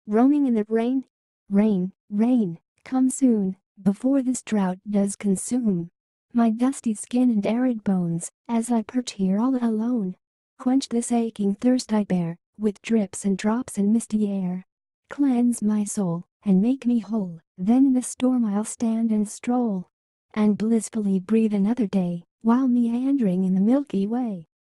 roaming in the rain. Rain, rain, come soon, before this drought does consume my dusty skin and arid bones, as I perch here all alone. Quench this aching thirst I bear, with drips and drops and misty air. Cleanse my soul, and make me whole, then in the storm I'll stand and stroll, and blissfully breathe another day, while meandering in the Milky Way.